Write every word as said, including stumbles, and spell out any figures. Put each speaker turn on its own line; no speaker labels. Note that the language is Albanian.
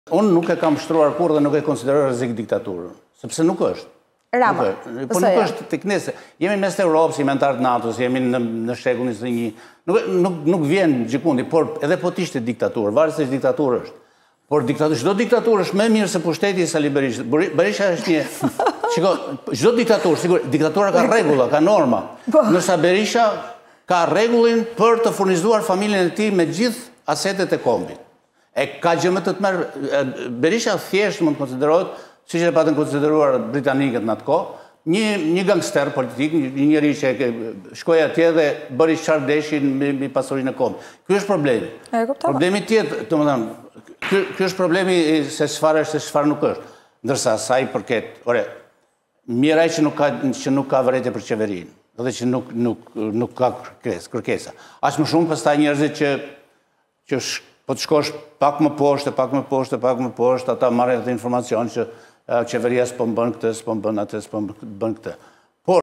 Unë nuk e kam shtruar kur dhe nuk e konsideruar rrezik diktaturën, sepse nuk është.
Rama,
po nuk është të knese. Jemi mes të Europës, jemi antarë të NATO-s, jemi në shekullin njëzet e një. Nuk, nuk vjen gjikundi, por edhe po t'ishte diktaturë, varet se diktaturë është. Por diktaturë, çdo diktaturë është më mirë se pushteti i Sali Berishës. Berisha është një... Shiko, çdo diktaturë, sigur, diktatura ka rregulla, ka norma. Ndërsa Berisha ka rregullin për të furnizuar familjen e tij me gjithë asetet e kombit. E ka gjë më të të merë, Berisha thjesht mund të konsiderohet, si që e patën konsideruar britanikët në atë kohë, një, një gangster politik, një njëri që shkoj atje dhe bëri çfarë deshin me pasurinë e kombit. Ky është problemi. Problemi tjetër, domethënë, ky, ky është problemi se çfarë është se çfarë nuk është. Ndërsa sa i përket, ore, miraj që nuk ka që nuk ka vërejtje për qeverinë, dhe që nuk nuk nuk ka kërkesa. Aq më shumë pastaj njerëzit që që po të shkosh pak më poshtë, pak më poshtë, pak më poshtë, ata marrin atë informacion që qeveria s'po bën këtë, s'po bën atë, s'po bën këtë.